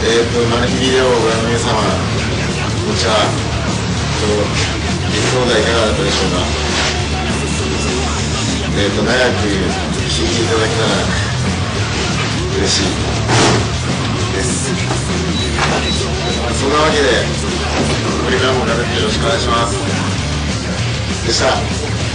マル秘ビデオをご覧の皆様、こんにちは。リスオーダーいかがだったでしょうか。長く聴いていただけたら嬉しいです。そんなわけで、これからもよろしくお願いします。でした。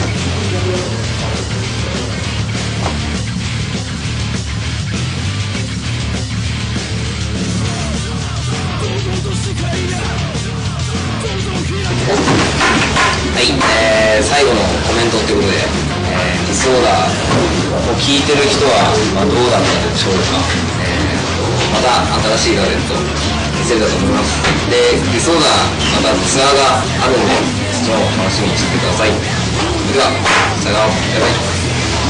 はい、最後のコメントということで、ディスオーダーを聞いてる人は、どうだったでしょうか。また新しいガレット見せれたと思います。で、ディスオーダー、またツアーがあるんで、そちらも楽しみにしててください。それでは、さよなら、バイバイ。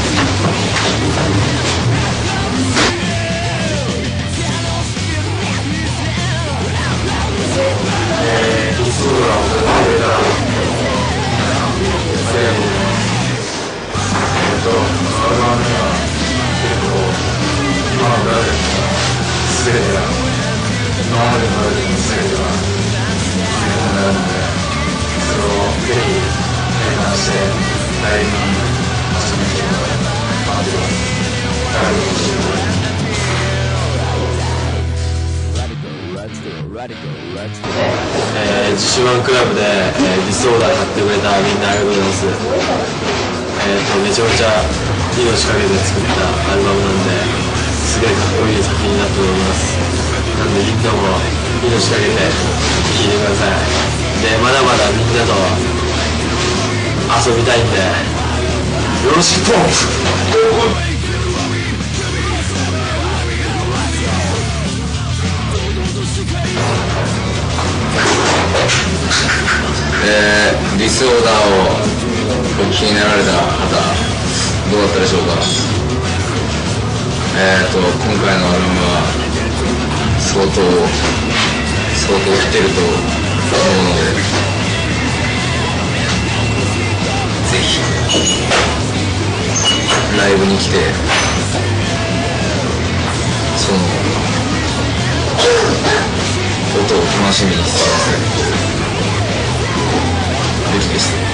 ディスオーダーを歌ってくれたらありがとうございます。アルバムには今のガレットが全てが今までのガレットの全てが詰め込んであるので、それをぜひ体感してライブに遊びに来てもらえたら待ってます。ガレットの仕事です。自主ワンクラブで、ディスオーダー買ってくれたみんなありがとうございます。めちゃめちゃ命かけて作ったアルバムなんで、すげえかっこいい作品になっております。なんでみんなも命かけて聴いてください。で、まだまだみんなと遊びたいんで、よろしくポンプディスオーダーをお聞きになられた方、どうだったでしょうか。今回のアルバムは相当来てると思うので、ぜひライブに来て、その音を楽しみにしてください。でした。